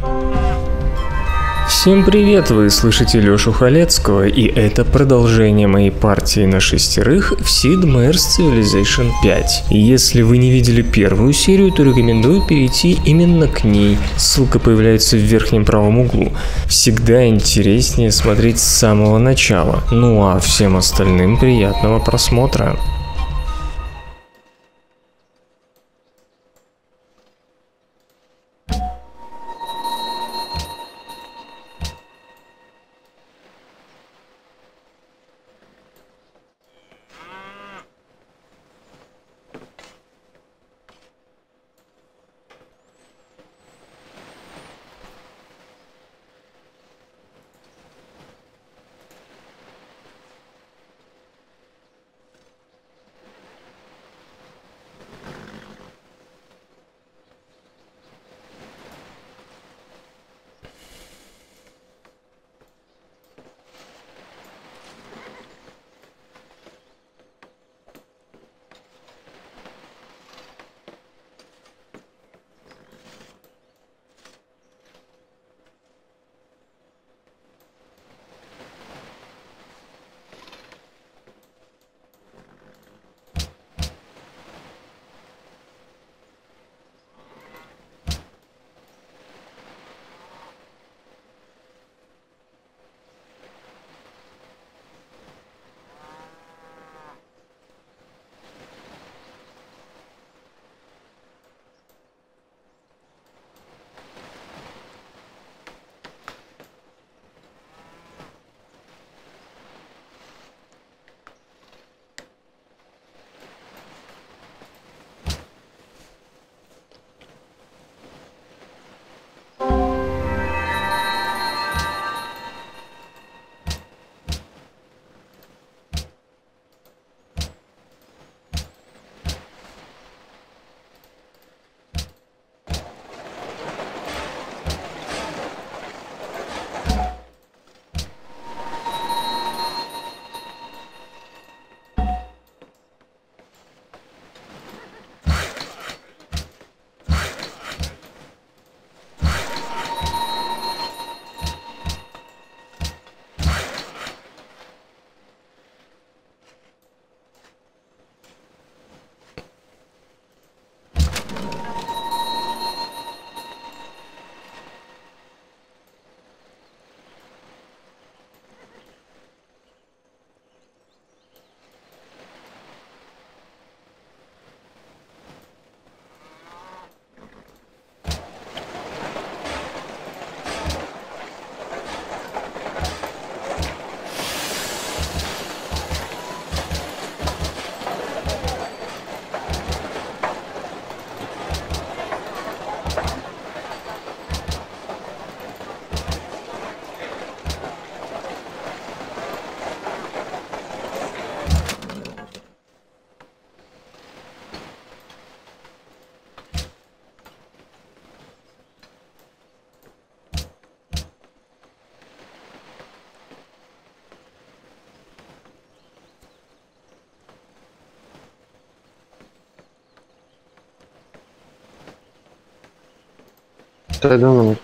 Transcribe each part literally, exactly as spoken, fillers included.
Всем привет, вы слышите Лёшу Халецкого, и это продолжение моей партии на шестерых в Sid Meier's Civilization пять. И если вы не видели первую серию, то рекомендую перейти именно к ней, ссылка появляется в верхнем правом углу. Всегда интереснее смотреть с самого начала, ну а всем остальным приятного просмотра. Тогда ну.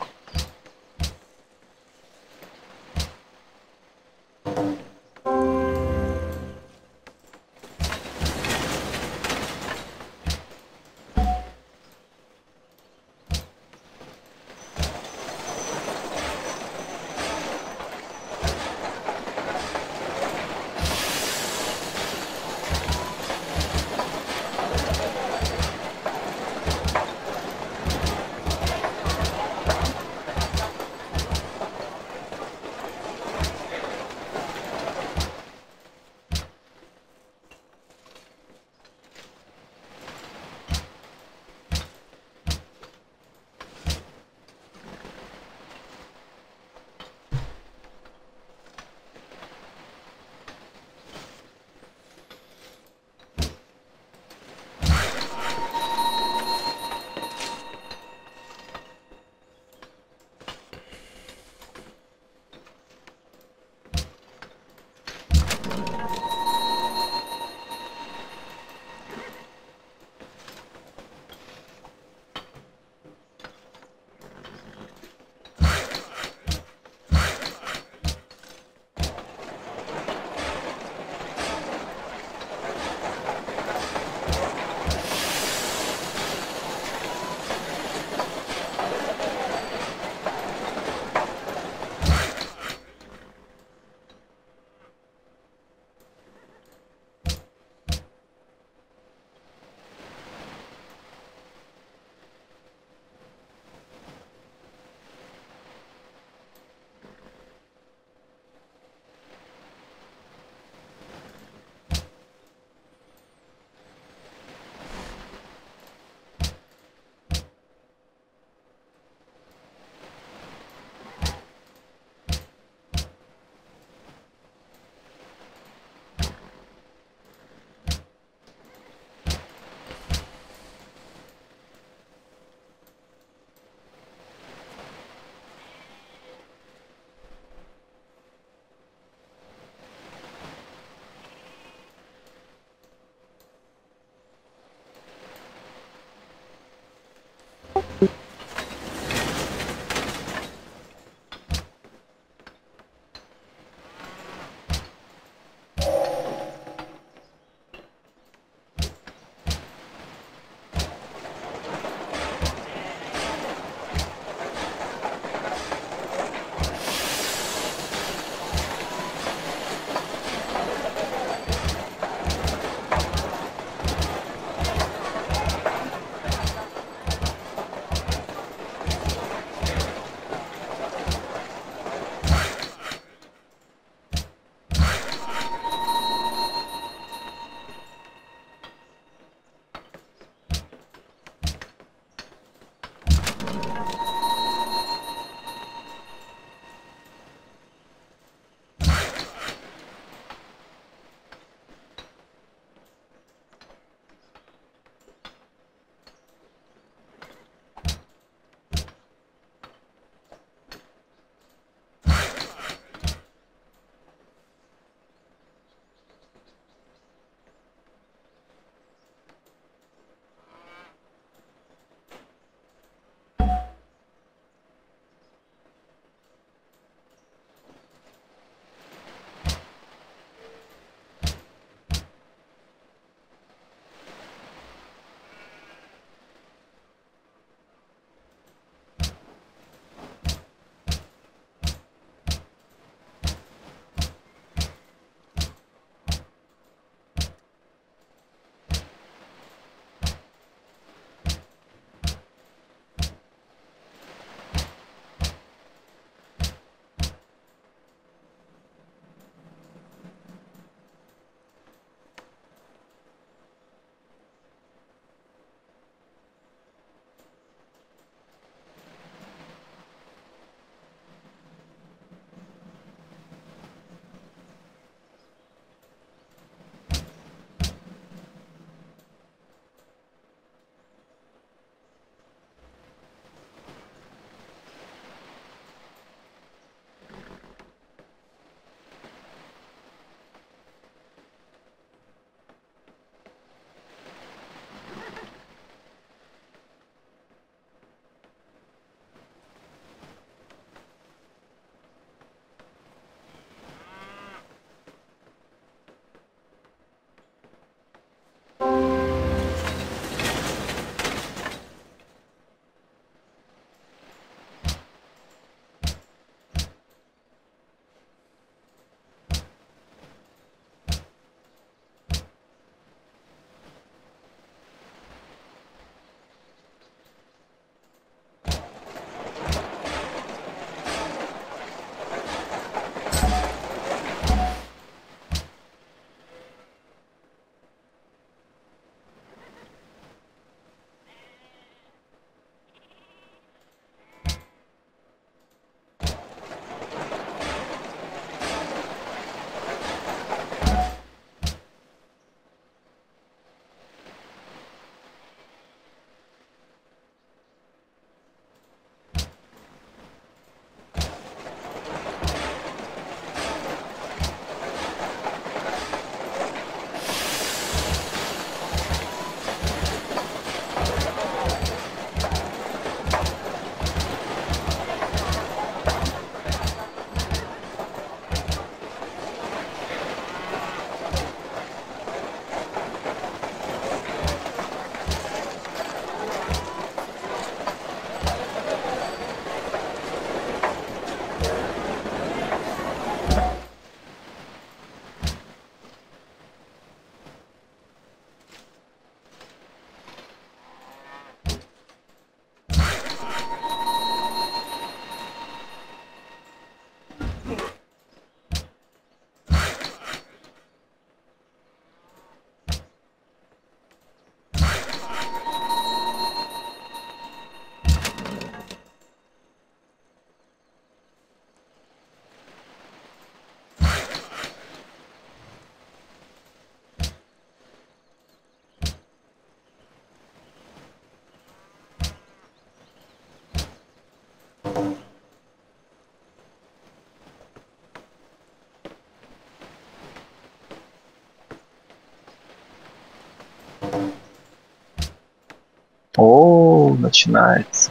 О, начинается.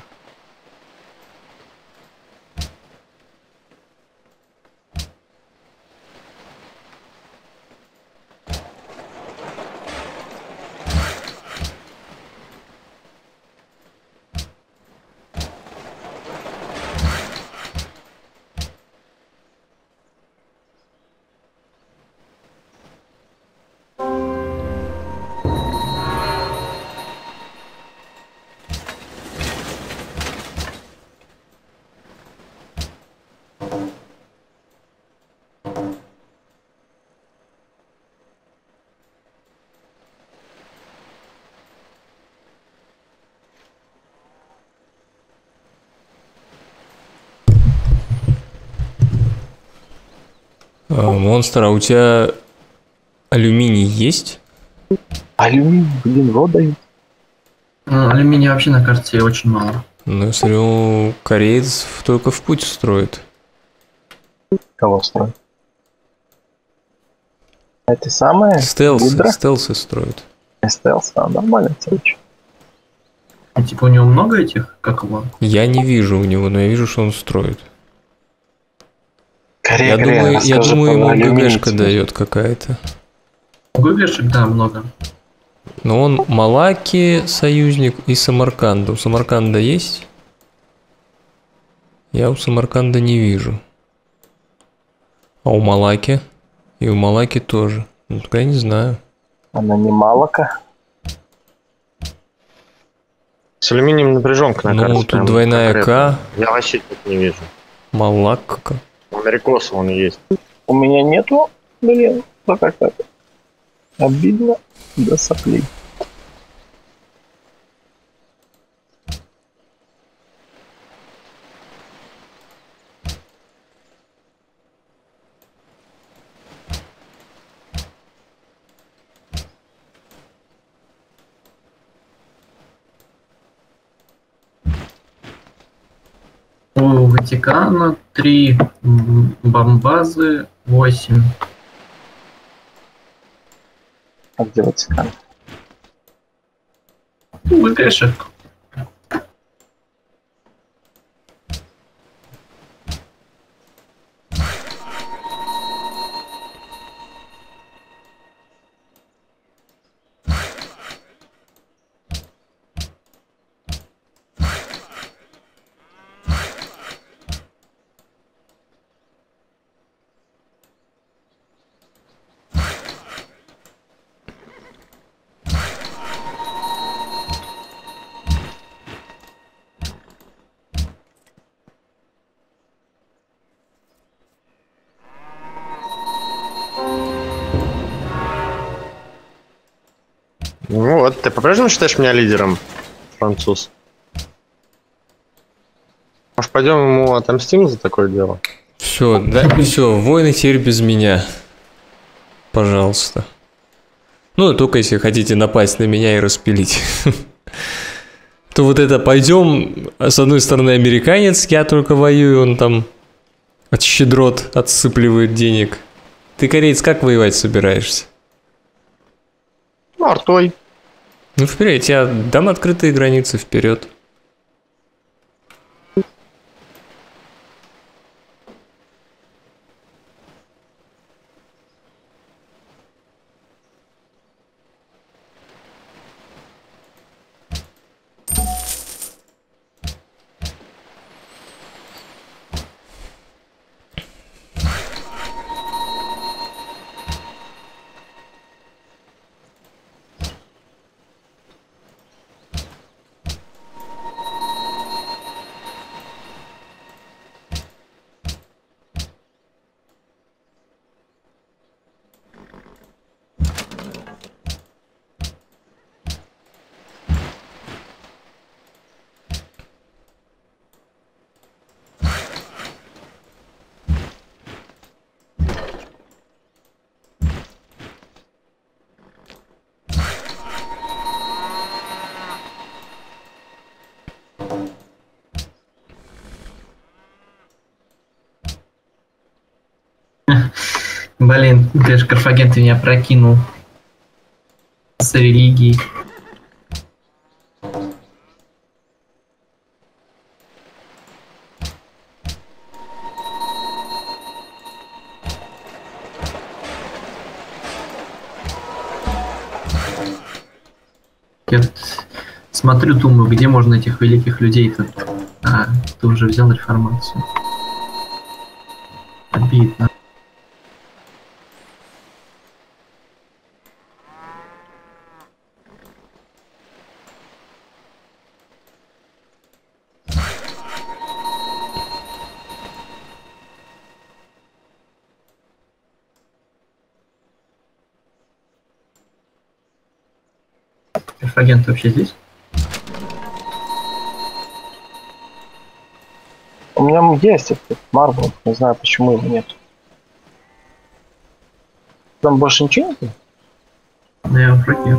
А, монстр, а у тебя алюминий есть? Алюминий, блин, вот дают. Ну, алюминия вообще на карте очень мало. Ну, я смотрю, кореец только в путь строит. Кого строит? Это самое? Стелсы, Гудра? стелсы строят. Стелс, а, нормально, короче. А типа у него много этих, как его? Я не вижу у него, но я вижу, что он строит. Корея, Я Корея, думаю, я расскажи думаю, про ему алюминий ГГшка теперь. дает какая-то. Гуглишек, да, много. Но он Малаки союзник и Самарканда. У Самарканда есть? Я у Самарканда не вижу. А у Малаки? И у Малаки тоже. Ну, только я не знаю. Она не малока. С алюминием напряженка на Ну, карте. тут прям двойная конкретно. К. Я вообще тут не вижу. Малакка. У Америкоса он есть. У меня нету, блин, ну как так? Обидно до соплей. У Ватикана три, м, Бомбазы восемь. А где Ватикан? Ну, ГГшек. Ну вот, ты по-прежнему считаешь меня лидером, француз? Может, пойдем ему отомстим за такое дело? Все, да, все, войны теперь без меня. Пожалуйста. Ну, только если хотите напасть на меня и распилить. То вот это пойдем, с одной стороны американец, я только воюю, он там от щедрот отсыпливает денег. Ты, кореец, как воевать собираешься? Ну, артой. Ну, вперед, я дам открытые границы, вперед. Блин, конечно, Карфаген, ты меня прокинул с религией. Смотрю, думаю, где можно этих великих людей-то... А, ты уже взял реформацию. Обидно. Агент вообще здесь? У меня есть этот Марвел, не знаю, почему его нет. Там больше ничего нет? Да, я вроде нет.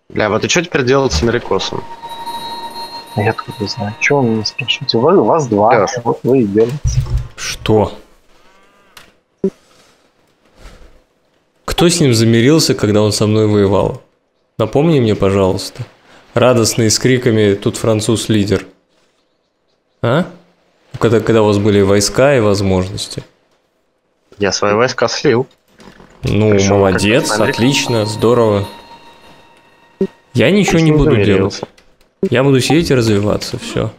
Бля, вот и что теперь делать с Америкосом? Я откуда знаю. Чего вы меня спрашиваете? Вы, вас два, Лёш. вот вы и делаете. Что? Кто с ним замирился, когда он со мной воевал? Напомни мне, пожалуйста. Радостный, с криками «Тут француз лидер». А? Когда, когда у вас были войска и возможности. Я свои войска слил. Ну, Пришёл молодец, как-то на отлично, здорово. Я ничего Ты с не ним буду замирился. делать. Я буду сидеть и развиваться, все.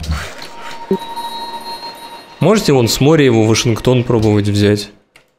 Можете вон с моря его в Вашингтон пробовать взять?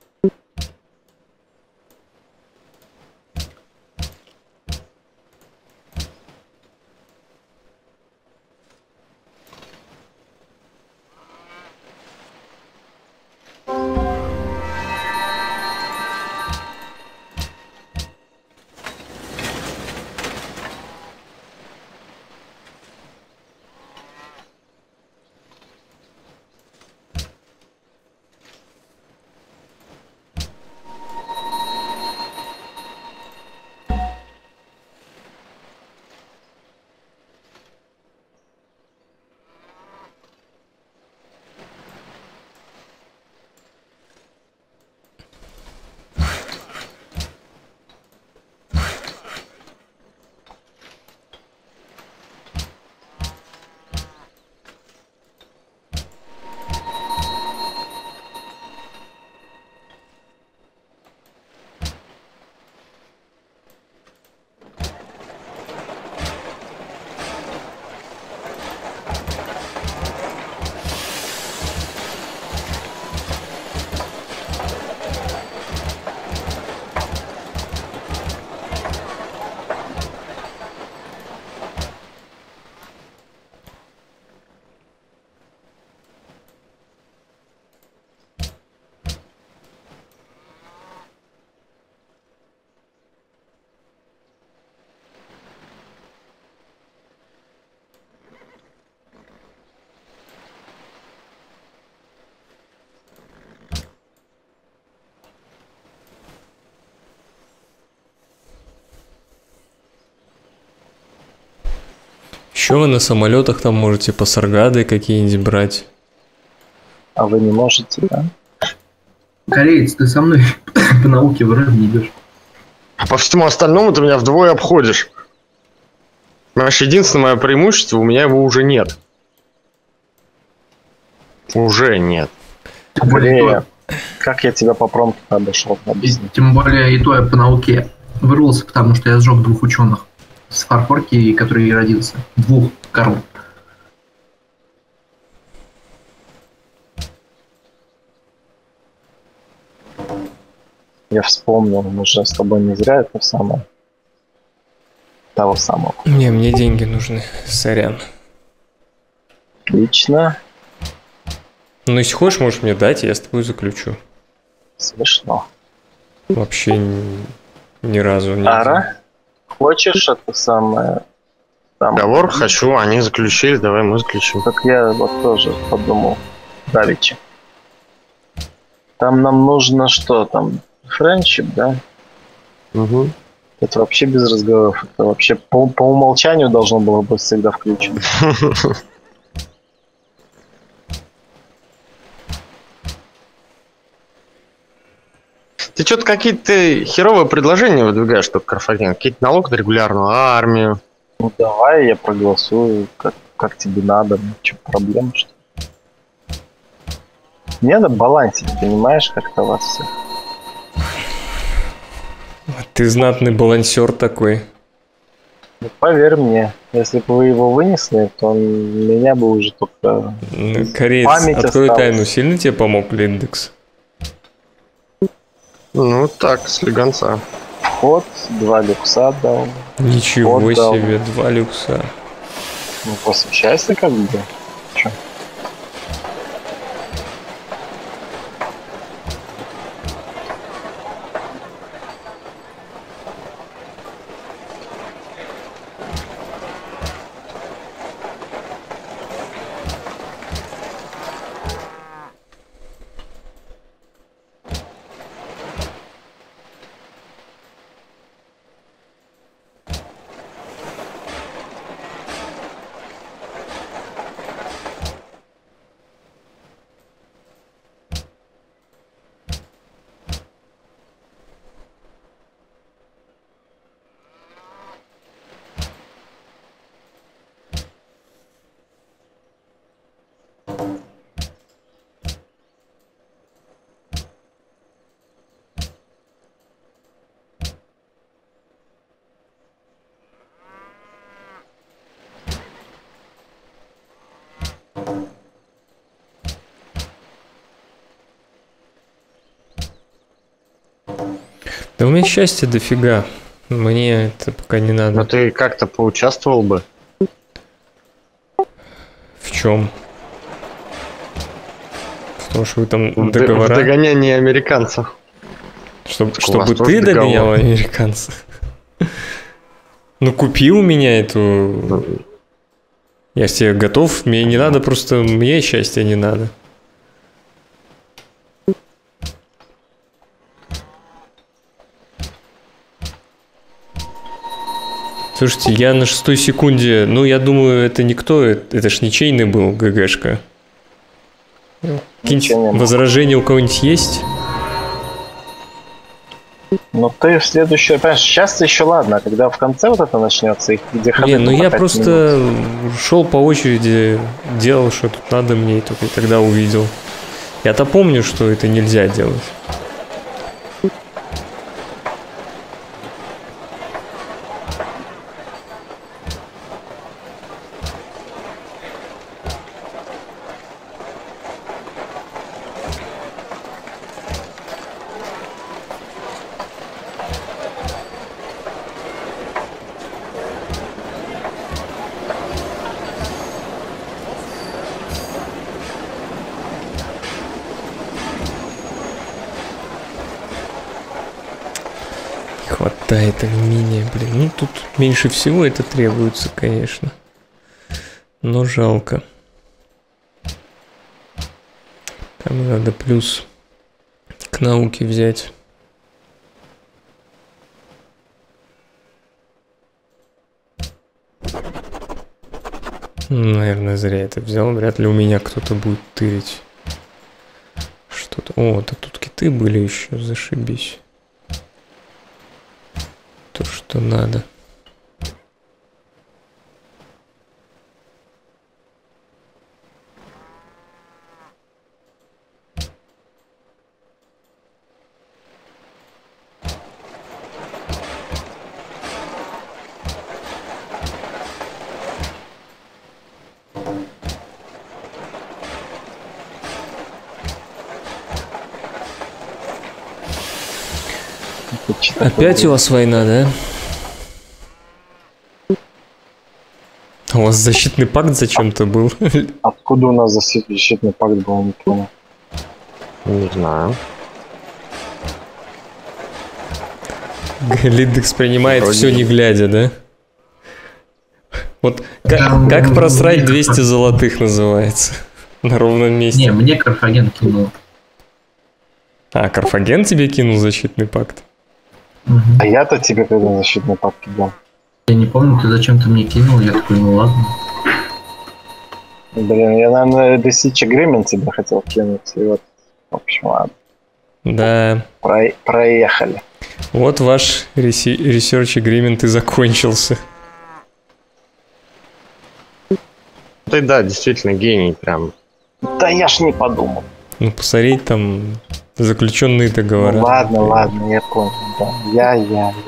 Еще вы на самолетах там можете пассаргады какие-нибудь брать. А вы не можете, да? Кореец, ты со мной по науке в РЭВ не идешь. А по всему остальному ты меня вдвое обходишь. Понимаешь, единственное мое преимущество, у меня его уже нет. Уже нет. Тем более, и Бля, то, как я тебя по промке обошел, и- объясни. тем более и то я по науке вырвался, потому что я сжег двух ученых с Фарфорки, который и родился. Двух коров. Я вспомнил, мы же с тобой не зря это самое. Того самого. Не, мне деньги нужны, сорян. Отлично. Ну, если хочешь, можешь мне дать, я с тобой заключу. Смешно. Вообще ни, ни разу не... Ара, хочешь это самое? Там, Договор хочу, они заключили, давай мы заключим. Так я вот тоже подумал. Давичи. Там нам нужно что там? Френдшип, да? Угу. Это вообще без разговоров. Это вообще по, по умолчанию должно было быть всегда включено. Ты что-то какие-то херовые предложения выдвигаешь, только Карфаген. Какие-то налог на регулярную армию. Ну давай, я проголосую, как, как тебе надо. Ну, что, проблема, что ли? Не надо балансить, понимаешь, как-то вас всех. Ты знатный балансер такой. Ну, поверь мне, если бы вы его вынесли, то меня бы уже только... Ну, Кореец, Память открой осталась. тайну, сильно тебе помог Линдекс? Ну так, слегонца. Вход, два люкса дал. Ничего Вот, да. себе, два люкса. Ну, посвящайся как бы. Чё? Да у меня счастья дофига. Мне это пока не надо. Но ты как-то поучаствовал бы. В чем? В том, что вы там В, договора... в догонянии американцев. Чтоб, Так у чтобы вас тоже ты договор. догонял американцев. Ну купи у меня эту... Я ж тебе готов, мне не надо просто... Мне счастья не надо. Слушайте, я на шестой секунде... Ну, я думаю, это никто... Это, это ж ничейный был ГГшка. Какие-нибудь возражения у кого-нибудь есть? Ну ты в следующее... Понимаешь, сейчас еще ладно, а когда в конце вот это начнется, их где ходы... Не, ну я пять просто минут. шел по очереди, делал, что тут надо мне, и только тогда увидел. Я-то помню, что это нельзя делать. Хватает алюминия, блин. Ну, тут меньше всего это требуется, конечно. Но жалко. Там надо плюс к науке взять. Наверное, зря это взял. Вряд ли у меня кто-то будет тырить. Что-то... О, да тут киты были еще, зашибись. То, что надо. Опять у вас война, да? У вас защитный пакт зачем-то был? Откуда у нас защитный пакт был, не понял. Не знаю. Линдекс принимает Вроде все не глядя, да? Вот как, как просрать двести золотых называется. На ровном месте. Не, мне Карфаген кинул. А, Карфаген тебе кинул защитный пакт? Угу. А я-то тебе когда защитный пакт кидал. Я не помню, ты зачем-то мне кинул, я такой, ну ладно. Блин, я, наверное, Research Agreement тебе хотел кинуть, и вот, в общем, ладно. Да. Про... Проехали. Вот ваш реси- Research Agreement и закончился. Ты, да, действительно гений прям. Да я ж не подумал. Ну, посмотреть там заключенные договора. Ну, ладно, ладно, я понял, да. Я, я, я.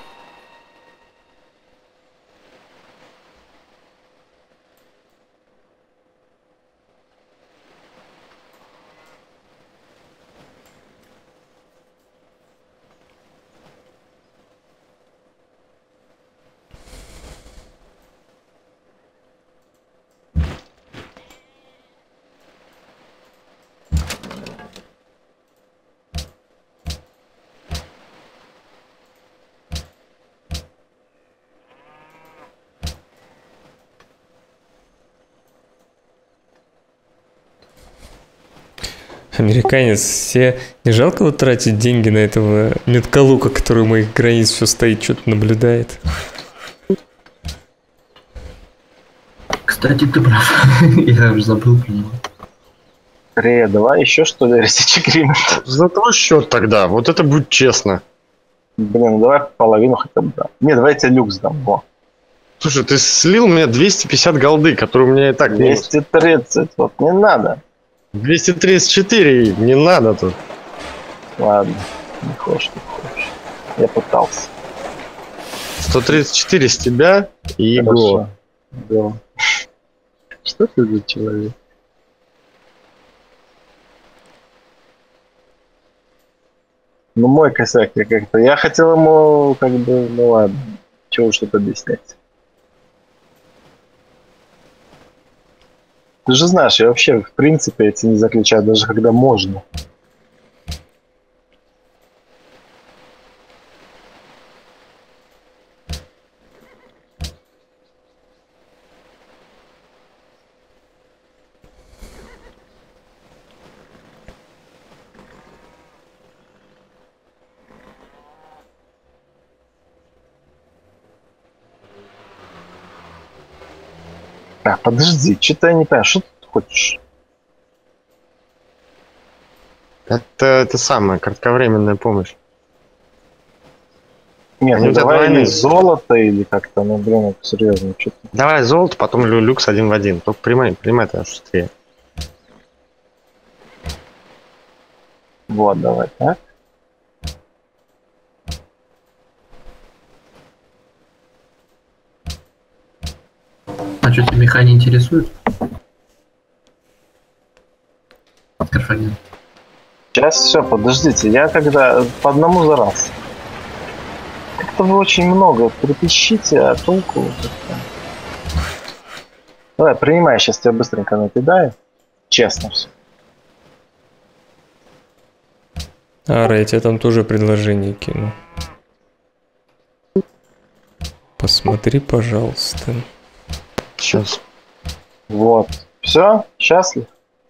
Американец, все не жалко вот тратить деньги на этого меткалука, который у моих границ все стоит, что-то наблюдает. Кстати, ты прав. Я уже забыл про него. Ре, давай еще что ли Research Agreement? За твой счет тогда, вот это будет честно. Блин, давай половину хотя бы, да. Не, давай я тебе люкс дам, во. Слушай, ты слил мне двести пятьдесят голды, которые у меня и так минус. двести тридцать, вот не надо. двести тридцать четыре, не надо тут. Ладно, не хочешь, не хочешь. Я пытался. сто тридцать четыре с тебя и Его. Да. Что ты за человек? Ну, мой косяк, я как-то... Я хотел ему, как бы, ну ладно, чего уж тут объяснять. Ты же знаешь, я вообще, в принципе, эти не заключаю, даже когда можно. А, подожди, что-то я не понимаю, что ты хочешь? Это, это самая кратковременная помощь. Нет, Они ну у тебя давай или двойные. золото, или как-то, ну блин, это серьезно, что-то. Давай золото, потом лю- люкс один в один. Только принимай, принимай это быстрее. Вот, давай, так. А что, тебя меха не интересует? Карфаген. Сейчас все, подождите, я когда по одному за раз. Как-то вы очень много припищите, а толку как-то. Давай, принимай, сейчас тебя быстренько накидаю. Честно все. Ара, я тебе там тоже предложение кину. Посмотри, пожалуйста. Сейчас. Вот. Все, счастлив?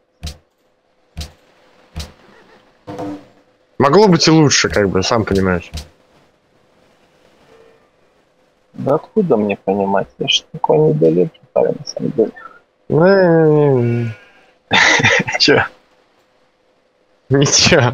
Могло быть и лучше, как бы, сам понимаешь. Да откуда мне понимать? Я ж такой недалекий парень, на самом деле. Ну, Че? ничего.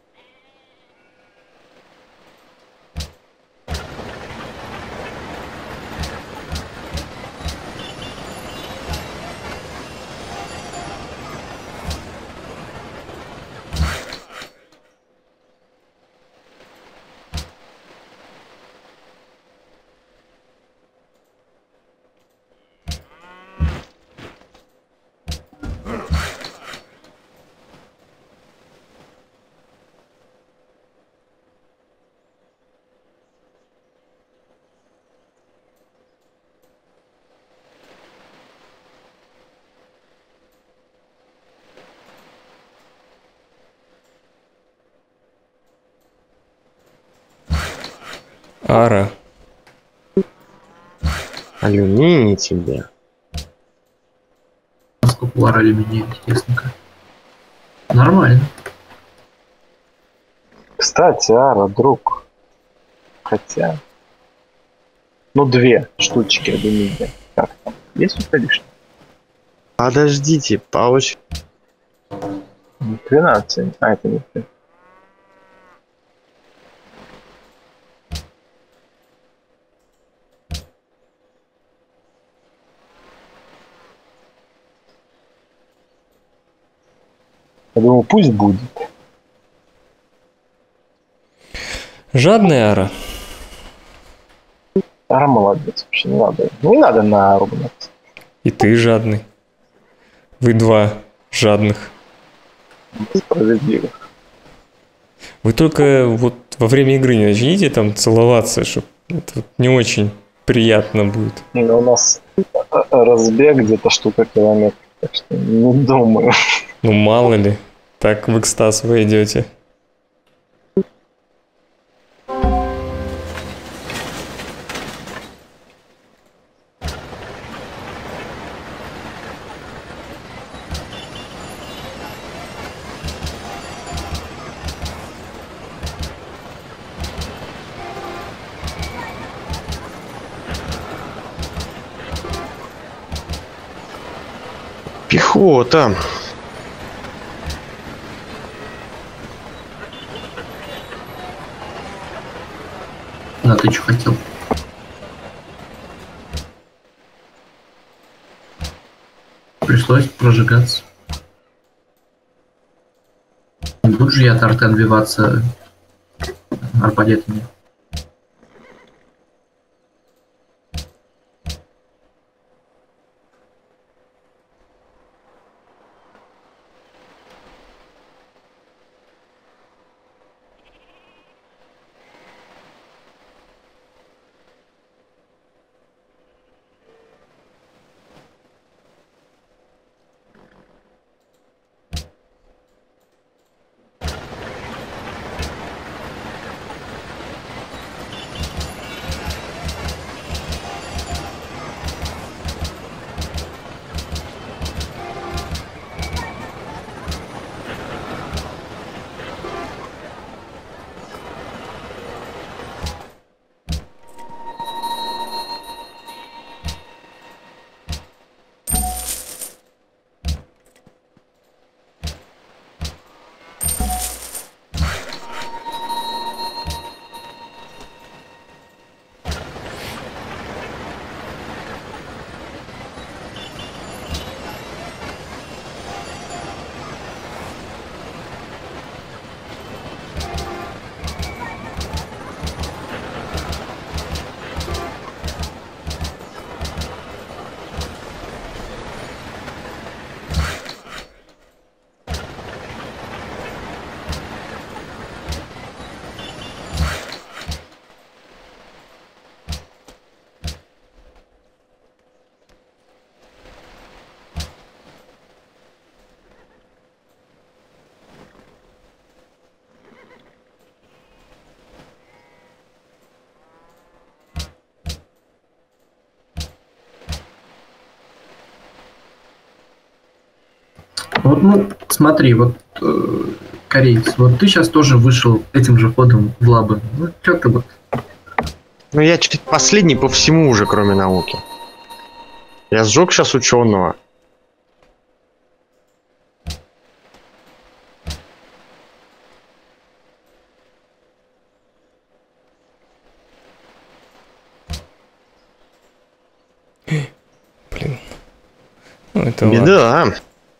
Ара, Алюминий тебе. Сколько у Ара алюминия, интересненько. Нормально. Кстати, Ара, друг. Хотя... Ну, две штучки алюминия. Как там? Есть у тебя лишние? Подождите, по очереди. двенадцать. А, это не ты. Я думаю, пусть будет. жадный Ара. Ара молодец, вообще не надо. Не надо на Ару гнаться. И ты жадный. Вы два жадных. Справедливо. Вы только вот во время игры не начните там целоваться, чтобы это вот не очень приятно будет. Ну, у нас разбег где-то штука километр. Так что не думаю. Ну мало ли, так в экстаз вы идете. Пехота. Да, ты что хотел? Пришлось прожигаться. Не буду же я от арты отбиваться арбалетами. Вот, ну, смотри, вот, э, кореец, вот ты сейчас тоже вышел этим же ходом в лабы. Ну, что ты вот... Ну, я чуть последний по всему уже, кроме науки. Я сжег сейчас ученого. Блин. Ну, это ладно. Беда.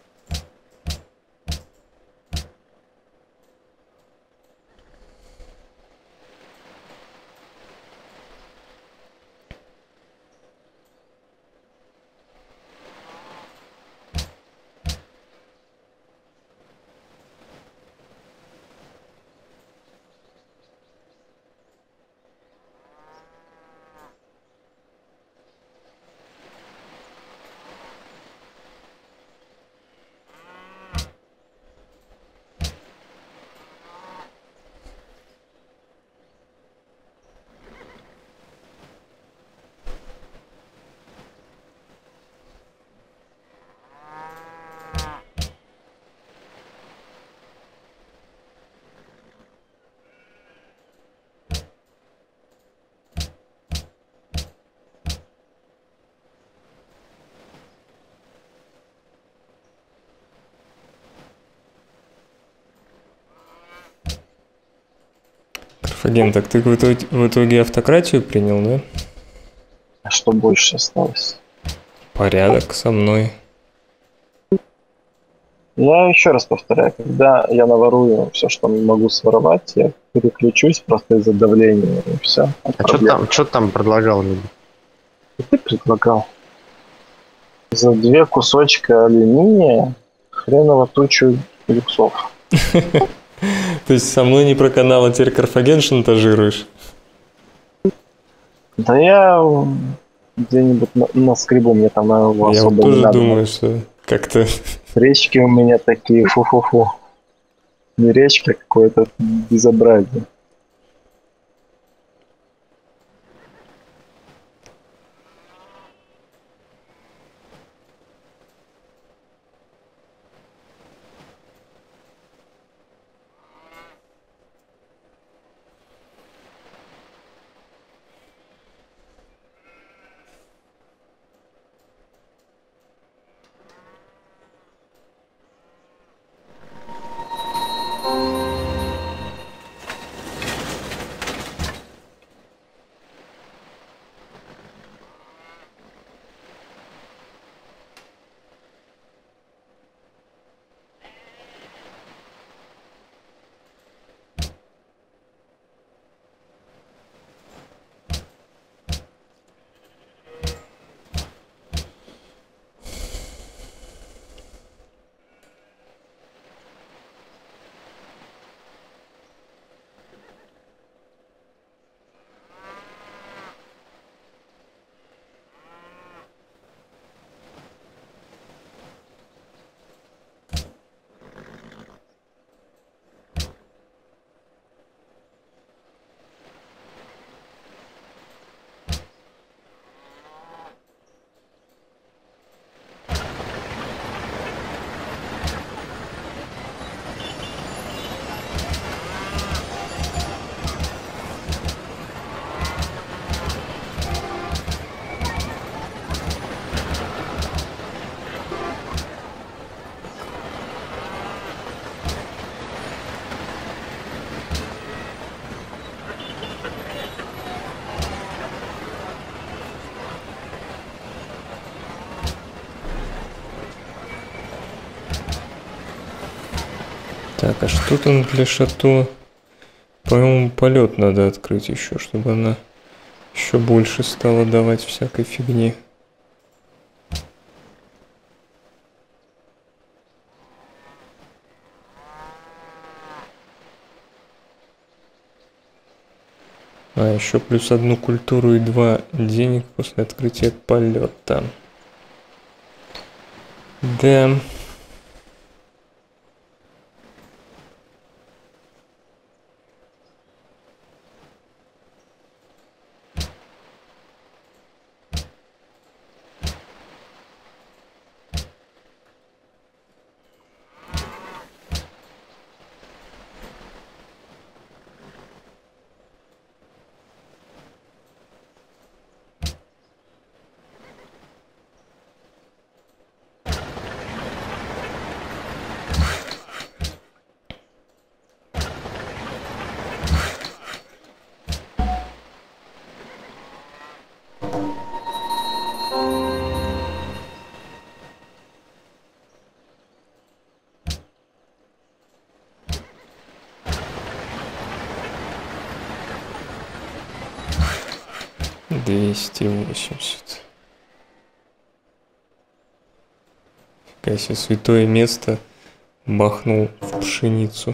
Карфаген, так ты в итоге, в итоге автократию принял, да? А что больше осталось? Порядок со мной. Я еще раз повторяю, когда я наворую все, что могу своровать, я переключусь просто из-за давления и все. А что там, что там предлагал люди? Ты предлагал? За две кусочка алюминия хреново тучу люксов. То есть со мной не про канал, а теперь Карфаген шантажируешь? Да я где-нибудь на, на скребу, мне там на его Я особо вот тоже не надо. думаю, что как-то... Речки у меня такие, фу-фу-фу. Не речка, а какое-то безобразие. Так, а что там для шато? По-моему, полет надо открыть еще, чтобы она еще больше стала давать всякой фигни. А, еще плюс одну культуру и два денег после открытия полета. Да. двести восемьдесят. Фига себе, святое место бахнул в пшеницу.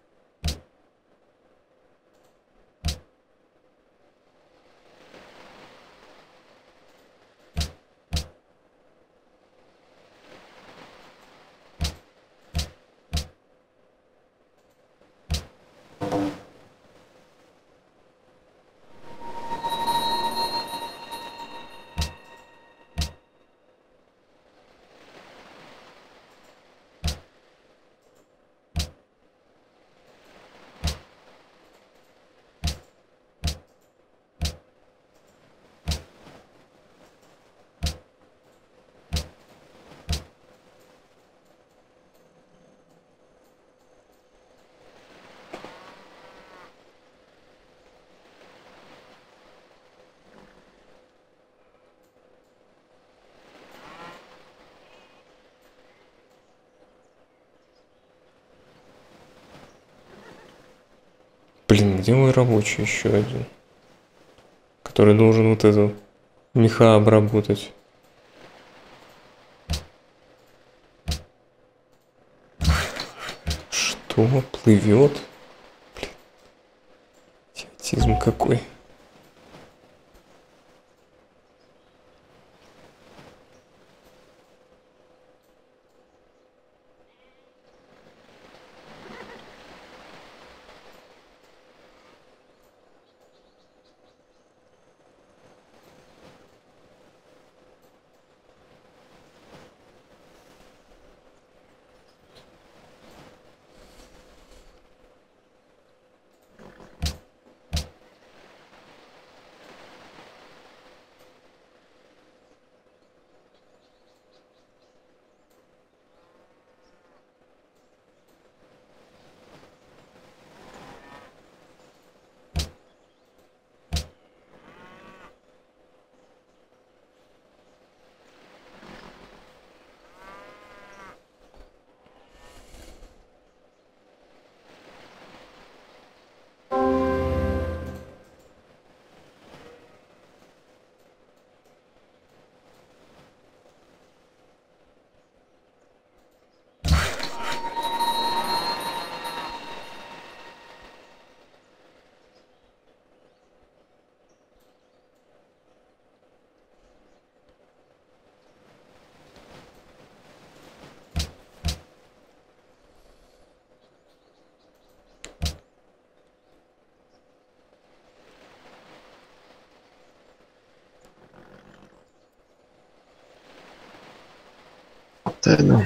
Блин, где мой рабочий еще один? Который должен вот эту меха обработать. Что? Плывет? Блин. Идиотизм какой. Да.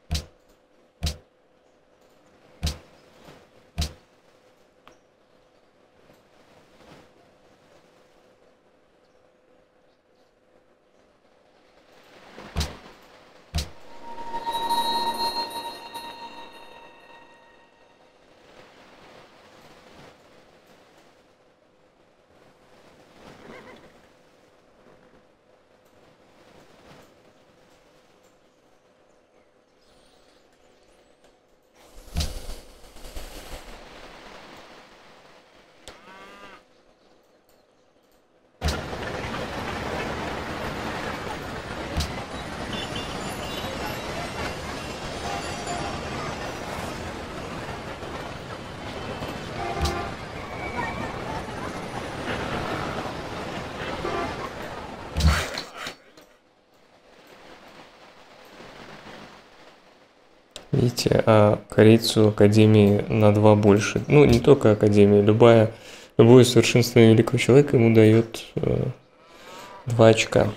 Видите, а корейцу Академии на два больше. Ну, не только Академия, любая, любое совершенствование великого человека ему дает э, два очка.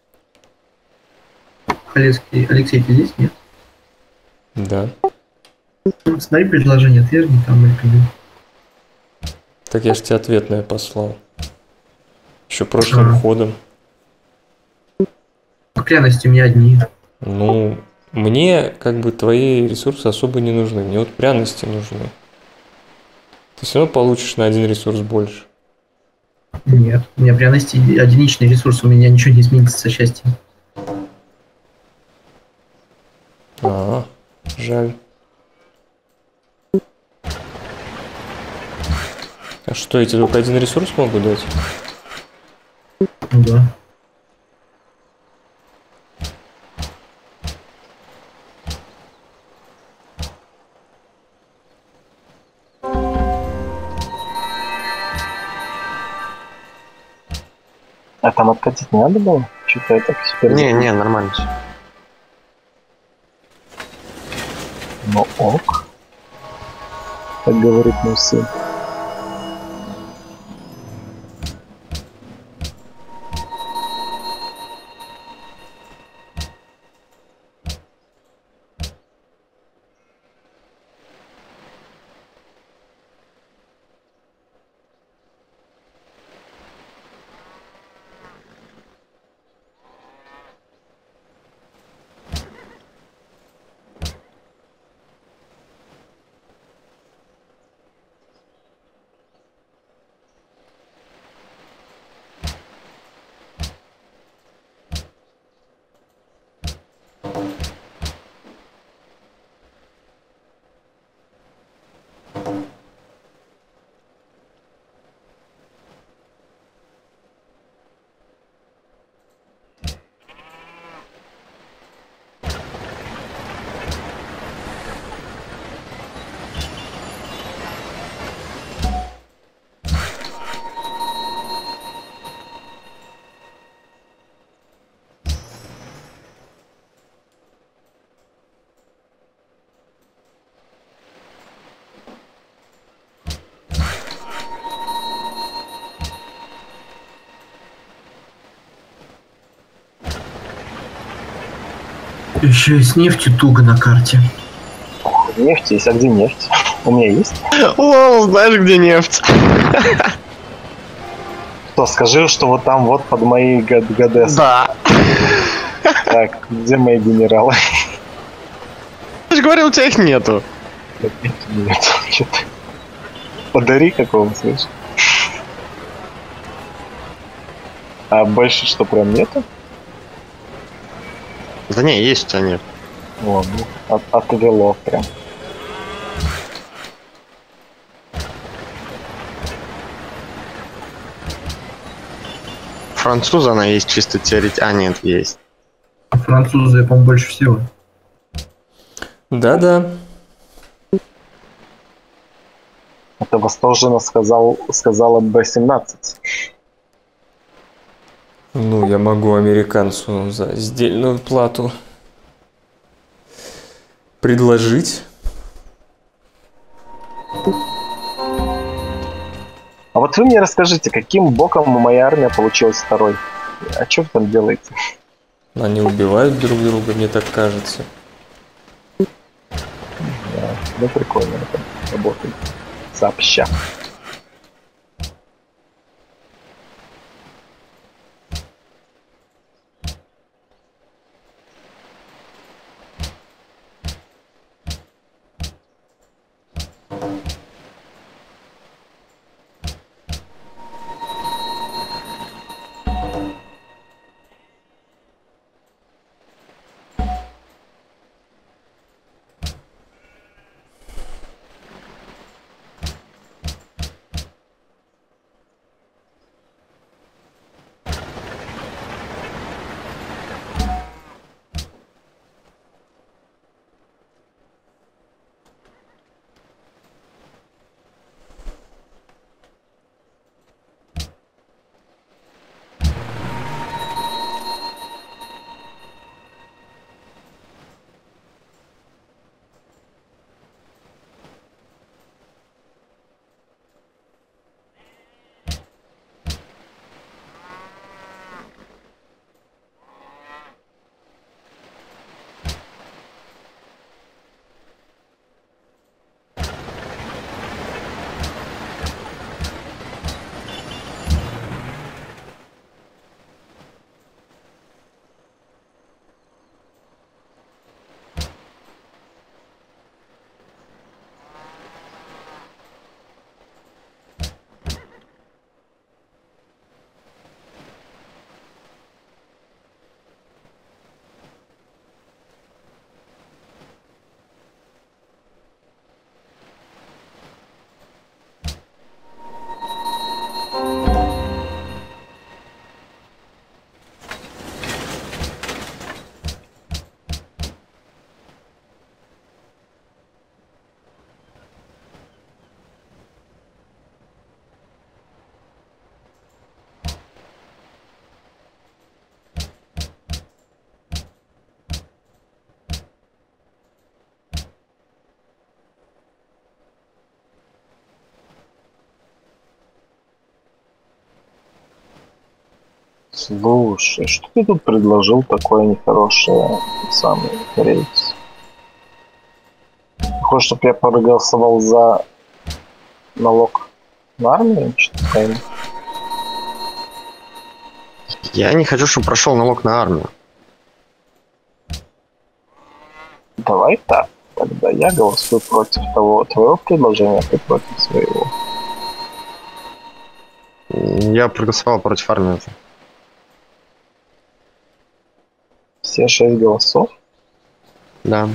Алексей, Алексей, ты здесь? Нет? Да. Смотри предложение, отвергни там или придем. Так я же тебе ответное послал. Еще прошлым А. ходом. Пряности у меня одни. Ну, мне как бы твои ресурсы особо не нужны. Мне вот пряности нужны. Ты все равно получишь на один ресурс больше. Нет, у меня пряности единичный ресурс, у меня ничего не изменится со счастьем. А, жаль. А что, эти только один ресурс могу дать? Ну да. А там откатить не надо было? Что-то я так теперь... Не, не, нормально. всё. Ну ок. Как говорит мой сын. Еще и с нефтью туго на карте. Нефть есть, а где нефть? У меня есть. Лол, знаешь, где нефть? Что, скажи, что вот там вот под моей ГДС. Да. Так, где мои генералы? Я же говорил, у тебя их нету. Нет, что-то. Подари какого, слышишь? А больше что, прям нету? Да не, есть у тебя нет. Ладно, от, отвело прям. Француза она есть чисто теоретически. А, нет, есть. Французы, по-моему, больше всего. Да-да. Это восторженно сказал, сказала Б семнадцать. Ну, я могу американцу за сдельную плату предложить. А вот вы мне расскажите, каким боком моя армия получилась второй? А что вы там делаете? Они убивают друг друга, мне так кажется. Да, ну прикольно это работает. Сообща. Слушай, что ты тут предложил такое нехорошее, самый рейс? Хочешь, чтобы я проголосовал за налог на армию? Что-то Я не хочу, чтобы прошел налог на армию. Давай так. Тогда я голосую против того твоего предложения, а ты против своего. Я проголосовал против армии. Все шесть голосов? Да.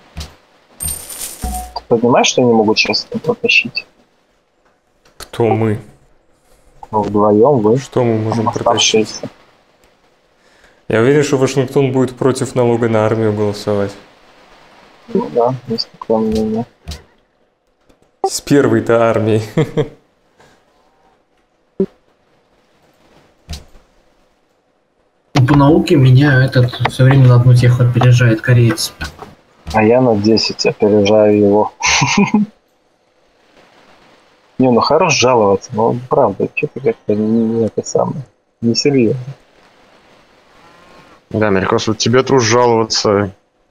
Ты понимаешь, что они могут сейчас это протащить? Кто мы? Ну, вдвоем вы. Что мы можем протащить? Оставшиеся. Я уверен, что Вашингтон будет против налога на армию голосовать. Ну да, есть такое мнение. С первой-то армией. По науке меня этот все время на одну теху опережает кореец. А я на десять опережаю его. Не, ну хорош жаловаться, но правда, что-то как-то не, не это самое, не серьезно. Да, Америкос, вот тебе трудно жаловаться.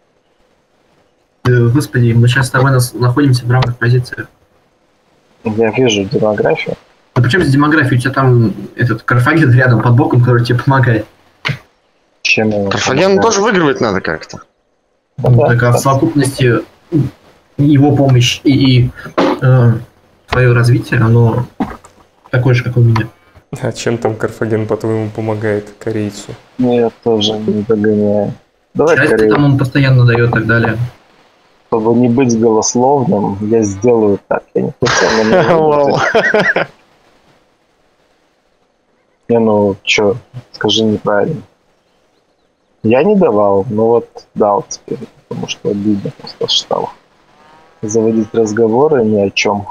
Э, Господи, мы сейчас с тобой нас находимся в равных позициях. Я вижу демографию. А причем здесь демография? У тебя там этот Карфаген рядом под боком, который тебе помогает. Чем я Карфаген тоже выигрывать надо как-то. Да, Ну, да, так а в да. совокупности его помощь и, и э, твое развитие, оно такое же, как у меня. А чем там Карфаген, по-твоему, помогает корейцу? Я тоже не догоняю. Давай, Счастье Корея, там он постоянно дает и так далее. чтобы не быть голословным, я сделаю так. Я не хотел на Лол. Не, ну, чё, скажи неправильно. Я не давал, но вот дал теперь, потому что обидно просто стало. Заводить разговоры ни о чем.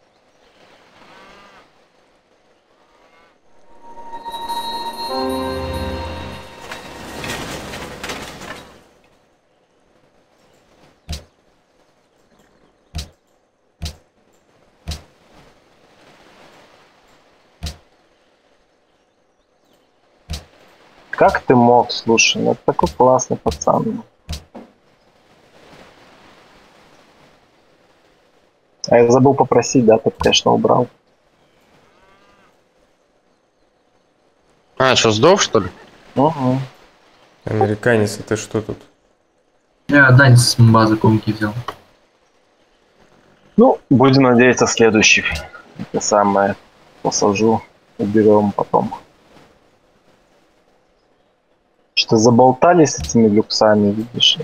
Как ты мог, слушай, ну это такой классный пацан. А я забыл попросить, да, ты, конечно, убрал. А, что, сдох, что ли? Угу. Американец, это что тут? Я дань с базы комки взял. Ну, будем надеяться, следующий. Это самое посажу, уберем потом. Что заболтались с этими люксами, видишь?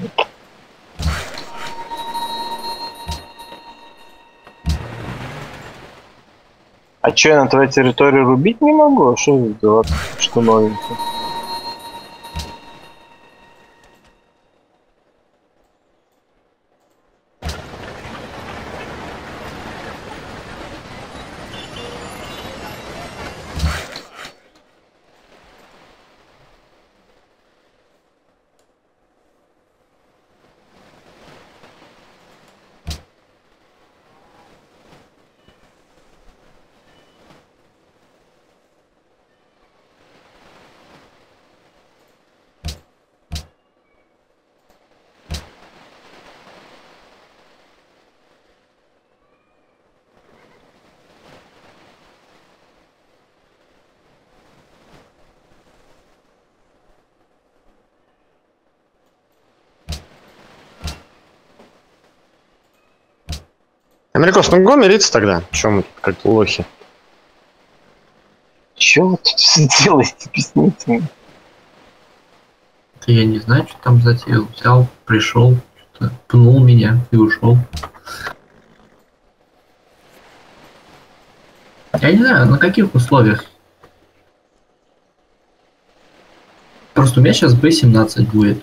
А что, я на твоей территории рубить не могу? А что сделать? Что новенькое? Америкос, ну го мириться тогда. Чем мы тут как лохи? Чё вы тут все делаете, объясните мне? Я не знаю, что там затеял. Взял, пришел, что-то пнул меня и ушел. Я не знаю, на каких условиях. Просто у меня сейчас бэ семнадцать будет.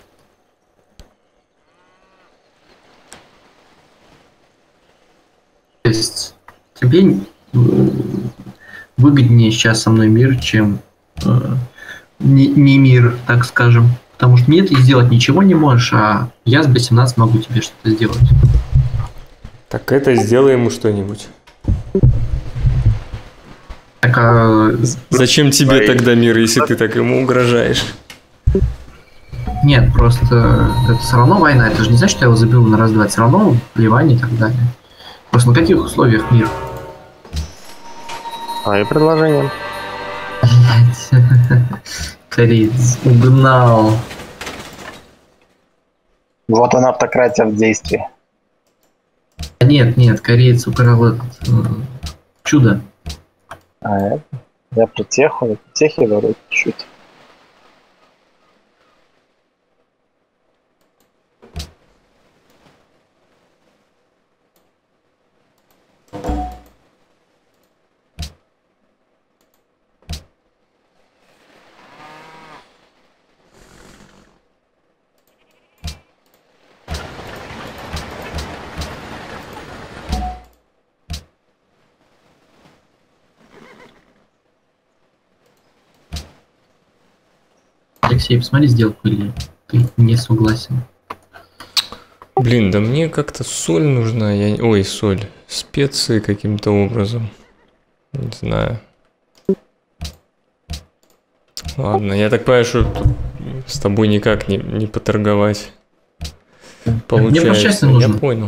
То есть тебе э, выгоднее сейчас со мной мир, чем э, не, не мир, так скажем. Потому что мне ты сделать ничего не можешь, а я с бэ семнадцать могу тебе что-то сделать. Так это сделай ему что-нибудь. Так Так, а... Зачем тебе Ой. тогда мир, если ты так ему угрожаешь? Нет, просто это все равно война. Это же не значит, что я его заберу на раз-два. Все равно Ливане и так далее. Просто на каких условиях мир? А и предложение. Блять. Кореец угнал. Вот она, автократия в действии. А Нет, нет, кореец украл этот э, чудо. А это? Я про теху, я про техи говорю чуть. Алексей, посмотри сделку, или ты не согласен. Блин, да мне как-то соль нужна. Я... Ой, соль. Специи каким-то образом. Не знаю. Ладно, я так понимаю, что тут с тобой никак не, не поторговать. Получается. Мне счастье нужно. Я понял.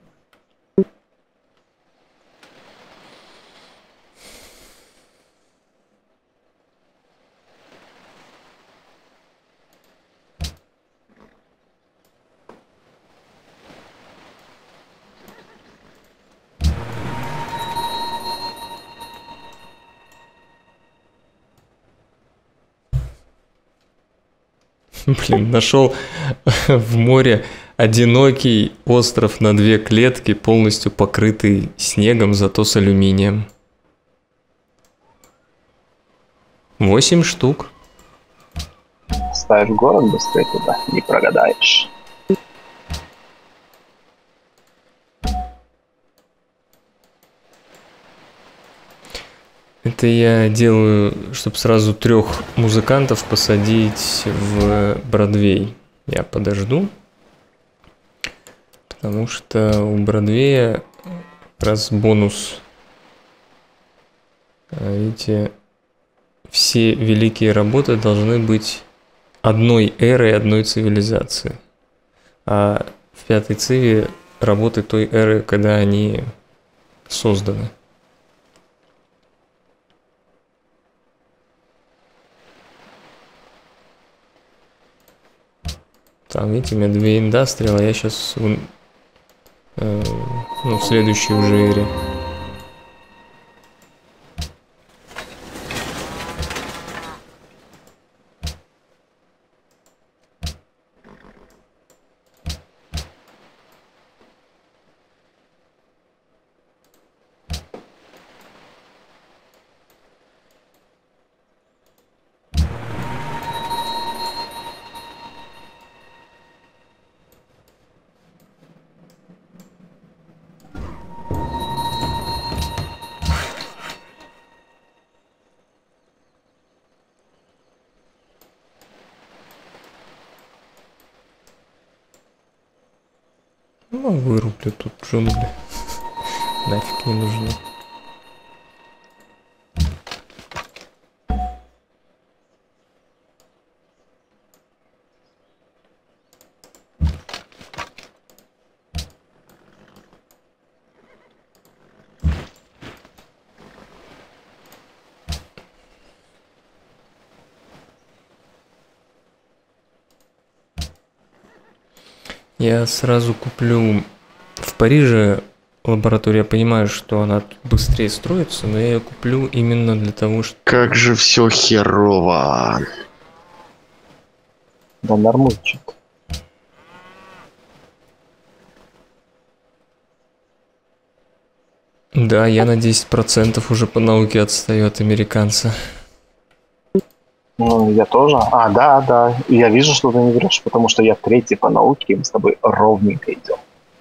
Блин, нашел в море одинокий остров на две клетки, полностью покрытый снегом, зато с алюминием. Восемь штук. Ставь город быстрее туда, не прогадаешь. Это я делаю, чтобы сразу трех музыкантов посадить в Бродвей. Я подожду, потому что у Бродвея как раз бонус. Видите, все великие работы должны быть одной эры, одной цивилизации. А в пятой циве работы той эры, когда они созданы. Там, видите, у меня две индастриала, я сейчас в, э, ну, в следующей уже эре. Ну, вырублю тут джунгли. Нафиг не нужны. Я сразу куплю в Париже лабораторию. Я понимаю, что она быстрее строится, но я ее куплю именно для того, что... Как же все херово. Да нормульчик. Да, я на десять процентов уже по науке отстаю от американца. Ну, я тоже. А, да, да. И я вижу, что ты не врешь, потому что я третий по науке, и мы с тобой ровненько идем.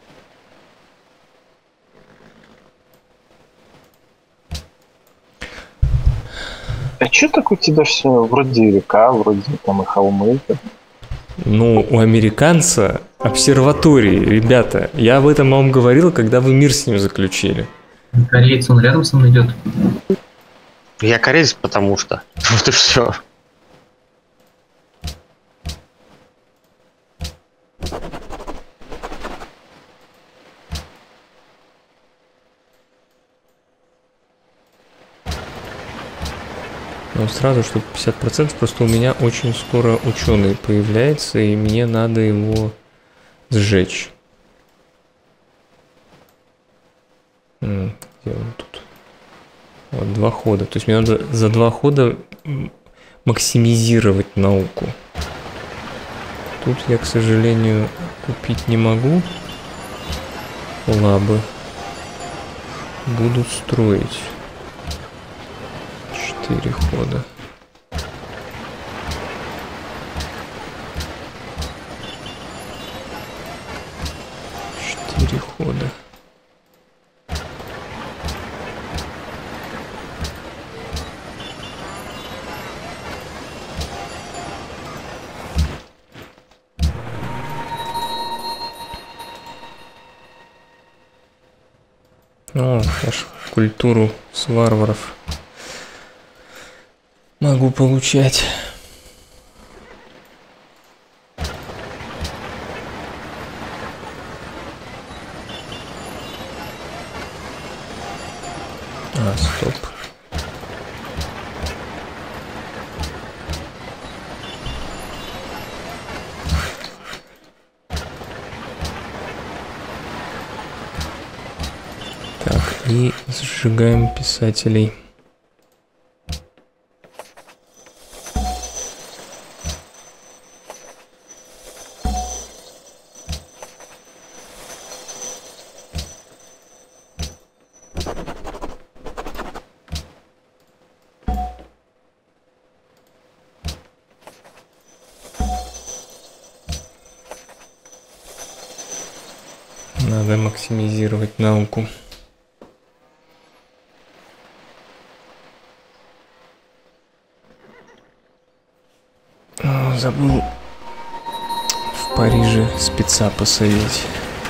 А что так у тебя все вроде река, вроде там и холмы? Ну, у американца обсерватории, ребята. Я об этом вам говорил, когда вы мир с ним заключили. Кореец, он рядом со мной идет. Я кореец, потому что. Вот и все. Но сразу, что пятьдесят процентов, просто у меня очень скоро ученый появляется, и мне надо его сжечь. М, где он тут? Вот, два хода. То есть мне надо за два хода максимизировать науку. Тут я, к сожалению, купить не могу. Лабы. Буду строить. Четыре хода. Четыре хода. О, аж культуру с варваров могу получать. А, стоп. Так, и сжигаем писателей. Надо максимизировать науку. О, забыл в Париже спеца посадить.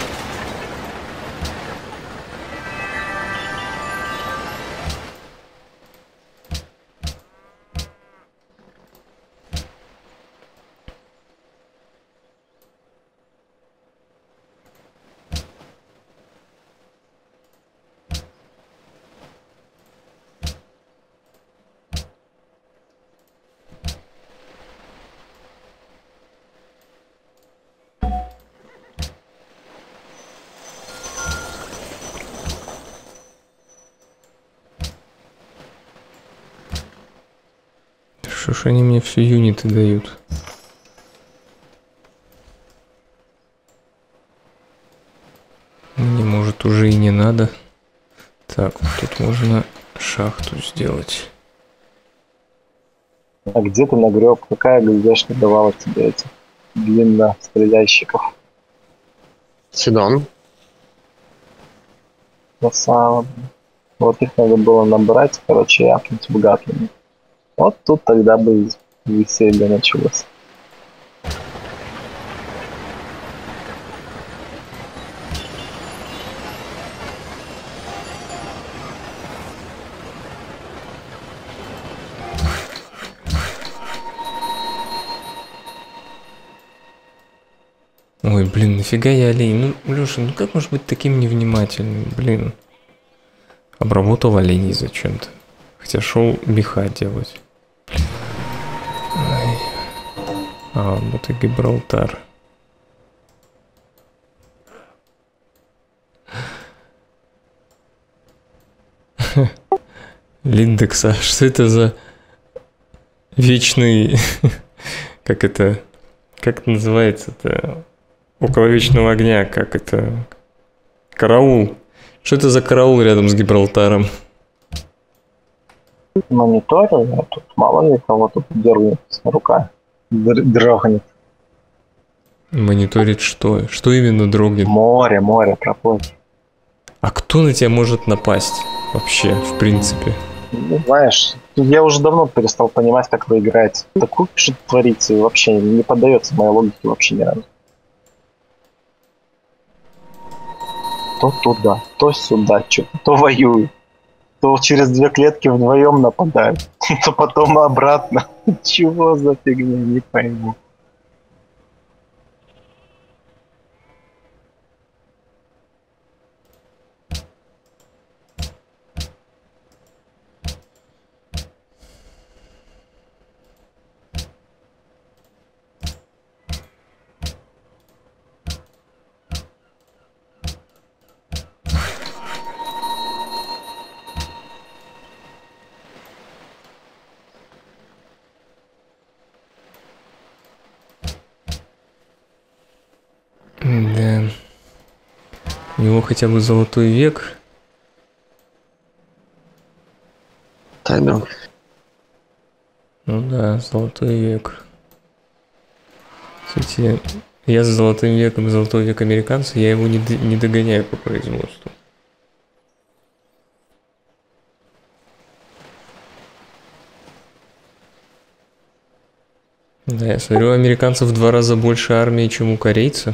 Что ж они мне все юниты дают? Мне, может, уже и не надо. Так, вот тут можно шахту сделать. А где ты нагреб? Какая ГЗшка давала тебе этих длиннострелящиков? Сидон. На самом. Вот их надо было набрать, короче, и апнуть в Гатлине. Вот тут тогда бы веселье началось. Ой, блин, нафига я олень? Ну, Леша, ну как может быть таким невнимательным? Блин. Обработал оленей зачем-то. Хотя шел меха делать. Ай. А, вот и Гибралтар. Линдекс, а что это за вечный... Как это... Как это называется-то? Около вечного огня, как это... Караул. Что это за караул рядом с Гибралтаром? Мониторил, я тут мало ли кого тут дергает рука. Др- дрогнет. Мониторит что? Что именно дрогнет? Море, море проплыть. А кто на тебя может напасть вообще, в принципе? Ну, знаешь, я уже давно перестал понимать, как вы играете. Такую что-то творится и вообще не поддается моей логике вообще ни разу. То туда, то сюда, что-то, то воюю. то через две клетки вдвоем нападают, то потом обратно. Чего за фигня, не пойму. Да. У него хотя бы золотой век. Таймер. Ну да, золотой век. Кстати, я с золотым веком, золотой век американца, я его не, д- не догоняю по производству. Да, я смотрю, у американцев в два раза больше армии, чем у корейца.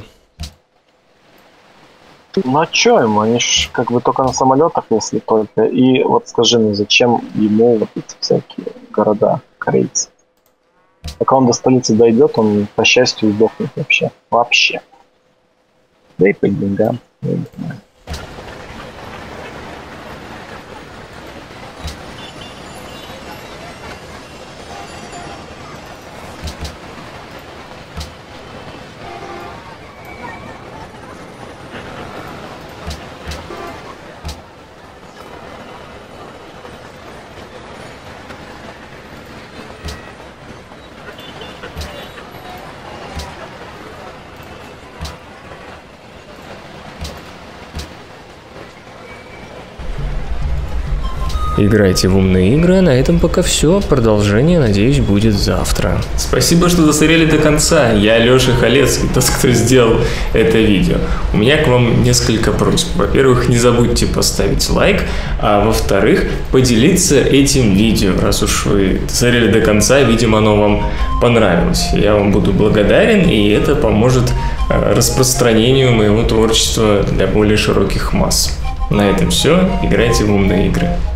Ну а чё ему, они ж как бы только на самолетах, если только. И вот скажи мне, зачем ему вот эти всякие города корейцы? Пока он до столицы дойдет, он по счастью сдохнет вообще. Вообще. Да и по деньгам. Я не знаю. Играйте в умные игры, а на этом пока все. Продолжение, надеюсь, будет завтра. Спасибо, что досмотрели до конца. Я Лёша Халецкий, тот, кто сделал это видео. У меня к вам несколько просьб. Во-первых, не забудьте поставить лайк, а во-вторых, поделиться этим видео. Раз уж вы досмотрели до конца, видимо, оно вам понравилось. Я вам буду благодарен, и это поможет распространению моего творчества для более широких масс. На этом все. Играйте в умные игры.